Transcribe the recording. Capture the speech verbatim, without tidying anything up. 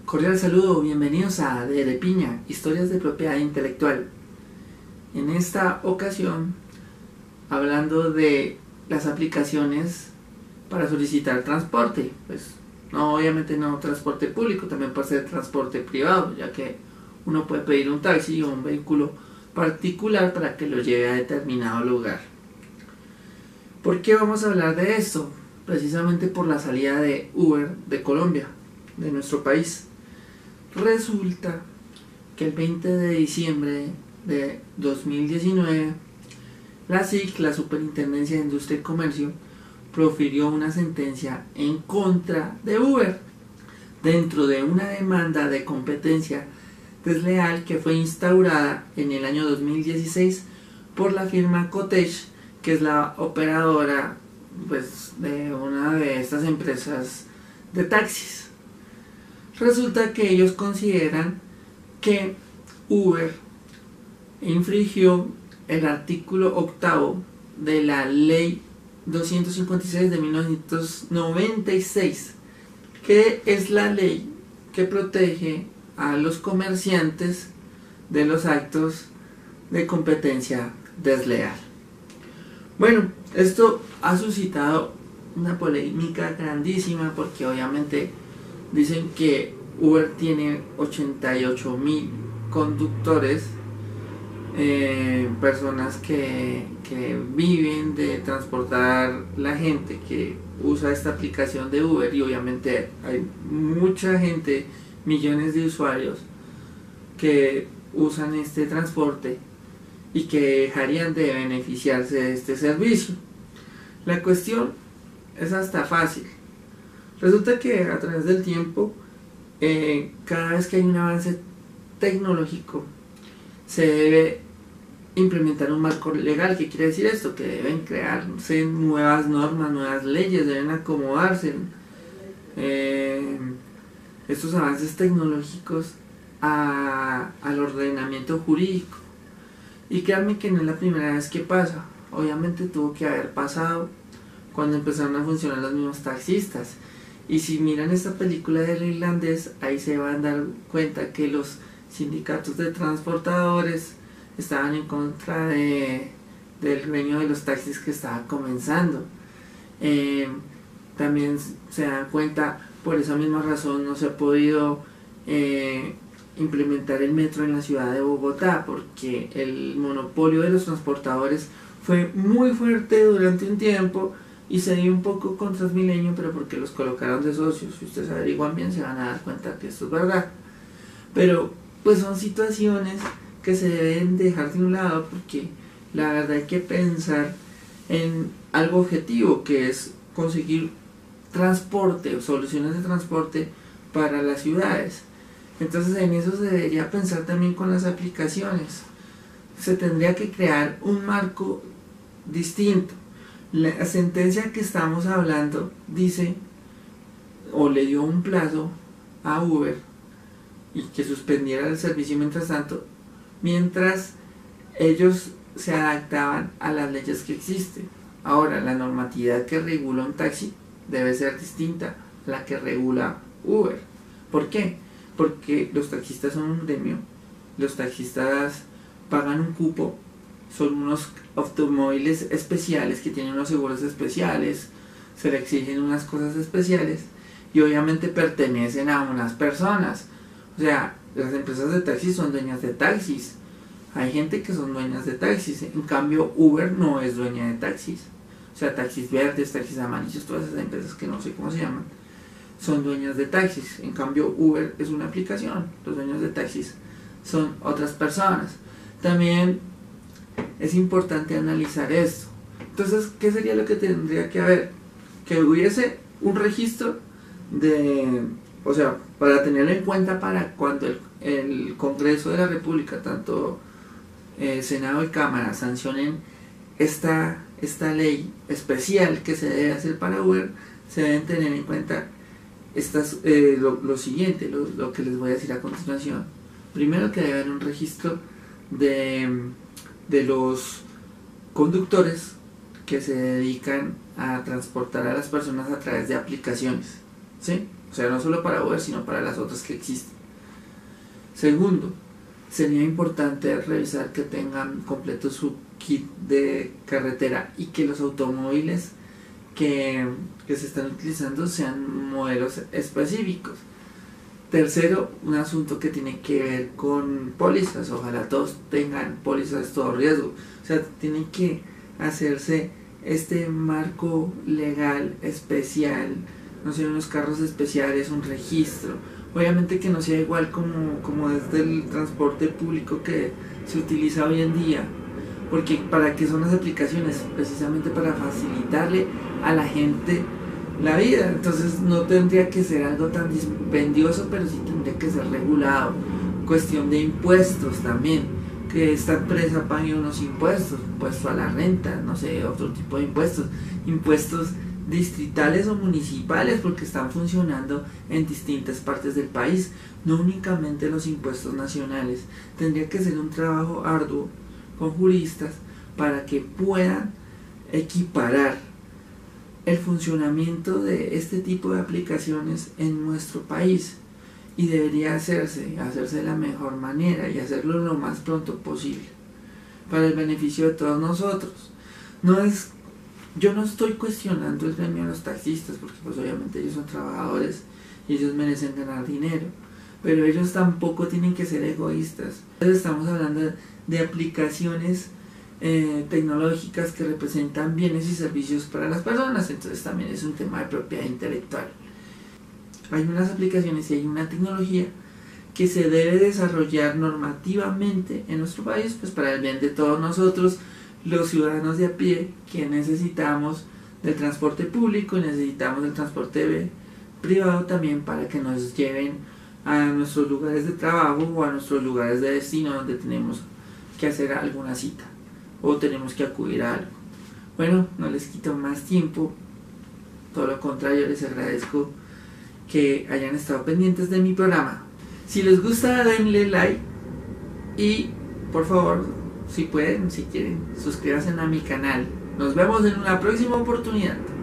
Cordial saludo, bienvenidos a De de Piña, historias de propiedad intelectual. En esta ocasión, hablando de las aplicaciones para solicitar transporte, pues no, obviamente no transporte público, también puede ser transporte privado, ya que uno puede pedir un taxi o un vehículo particular para que lo lleve a determinado lugar. ¿Por qué vamos a hablar de esto? Precisamente por la salida de Uber de Colombia, de nuestro país. Resulta que el veinte de diciembre de dos mil diecinueve, la S I C, la Superintendencia de Industria y Comercio, profirió una sentencia en contra de Uber dentro de una demanda de competencia desleal que fue instaurada en el año dos mil dieciséis por la firma Cotech, que es la operadora pues, de una de estas empresas de taxis. Resulta que ellos consideran que Uber infringió el artículo octavo de la ley doscientos cincuenta y seis de mil novecientos noventa y seis, que es la ley que protege a los comerciantes de los actos de competencia desleal. Bueno, esto ha suscitado una polémica grandísima porque obviamente dicen que Uber tiene ochenta y ocho mil conductores, eh, personas que, que viven de transportar la gente que usa esta aplicación de Uber, y obviamente hay mucha gente, millones de usuarios que usan este transporte y que dejarían de beneficiarse de este servicio. La cuestión es hasta fácil. Resulta que a través del tiempo, eh, cada vez que hay un avance tecnológico, se debe implementar un marco legal. ¿Qué quiere decir esto? Que deben crearse nuevas normas, nuevas leyes, deben acomodarse eh, estos avances tecnológicos a, al ordenamiento jurídico. Y créanme que no es la primera vez que pasa. Obviamente tuvo que haber pasado cuando empezaron a funcionar los mismos taxistas. Y si miran esta película del irlandés, ahí se van a dar cuenta que los sindicatos de transportadores estaban en contra de, del gremio de los taxis que estaba comenzando. Eh, también se dan cuenta, por esa misma razón no se ha podido eh, implementar el metro en la ciudad de Bogotá, porque el monopolio de los transportadores fue muy fuerte durante un tiempo y se dio un poco con Transmilenio, pero porque los colocaron de socios. Si ustedes averiguan bien, se van a dar cuenta que esto es verdad. Pero pues son situaciones que se deben dejar de un lado, porque la verdad hay que pensar en algo objetivo, que es conseguir transporte o soluciones de transporte para las ciudades. Entonces en eso se debería pensar también con las aplicaciones. Se tendría que crear un marco distinto. La sentencia que estamos hablando dice, o le dio un plazo a Uber y que suspendiera el servicio mientras tanto, mientras ellos se adaptaban a las leyes que existen. Ahora, la normatividad que regula un taxi debe ser distinta a la que regula Uber. ¿Por qué? Porque los taxistas son un gremio, los taxistas pagan un cupo, son unos automóviles especiales que tienen unos seguros especiales, se le exigen unas cosas especiales y obviamente pertenecen a unas personas. O sea, las empresas de taxis son dueñas de taxis, hay gente que son dueñas de taxis, en cambio Uber no es dueña de taxis. O sea, taxis verdes, taxis amarillos, todas esas empresas que no sé cómo se llaman, son dueñas de taxis. En cambio Uber es una aplicación, los dueños de taxis son otras personas. También es importante analizar esto. Entonces, ¿qué sería lo que tendría que haber? Que hubiese un registro de, o sea, para tenerlo en cuenta para cuando el, el Congreso de la República, tanto eh, Senado y Cámara, sancionen esta, esta ley especial que se debe hacer para Uber, se deben tener en cuenta estas, eh, lo, lo siguiente, lo, lo que les voy a decir a continuación. Primero, que debe haber un registro de, de los conductores que se dedican a transportar a las personas a través de aplicaciones, ¿sí? O sea, no solo para Uber, sino para las otras que existen. Segundo, sería importante revisar que tengan completo su kit de carretera y que los automóviles que, que se están utilizando sean modelos específicos. Tercero, un asunto que tiene que ver con pólizas. Ojalá todos tengan pólizas de todo riesgo. O sea, tiene que hacerse este marco legal especial, no sé, unos carros especiales, un registro. Obviamente que no sea igual como, como es del transporte público que se utiliza hoy en día. Porque ¿para qué son las aplicaciones? Precisamente para facilitarle a la gente la vida. Entonces no tendría que ser algo tan dispendioso, pero sí tendría que ser regulado. Cuestión de impuestos también, que esta empresa pague unos impuestos, impuesto a la renta, no sé, otro tipo de impuestos, impuestos distritales o municipales, porque están funcionando en distintas partes del país, no únicamente los impuestos nacionales. Tendría que ser un trabajo arduo con juristas para que puedan equiparar el funcionamiento de este tipo de aplicaciones en nuestro país, y debería hacerse, hacerse de la mejor manera y hacerlo lo más pronto posible para el beneficio de todos nosotros. No es, yo no estoy cuestionando el gremio de los taxistas, porque pues obviamente ellos son trabajadores y ellos merecen ganar dinero, pero ellos tampoco tienen que ser egoístas. Entonces estamos hablando de, de aplicaciones Eh, tecnológicas que representan bienes y servicios para las personas, entonces también es un tema de propiedad intelectual. Hay unas aplicaciones y hay una tecnología que se debe desarrollar normativamente en nuestro país, pues para el bien de todos nosotros, los ciudadanos de a pie, que necesitamos del transporte público y necesitamos del transporte privado también, para que nos lleven a nuestros lugares de trabajo o a nuestros lugares de destino donde tenemos que hacer alguna cita o tenemos que acudir a algo. Bueno, no les quito más tiempo, todo lo contrario, les agradezco que hayan estado pendientes de mi programa. Si les gusta, denle like y por favor, si pueden, si quieren, suscríbanse a mi canal. Nos vemos en una próxima oportunidad.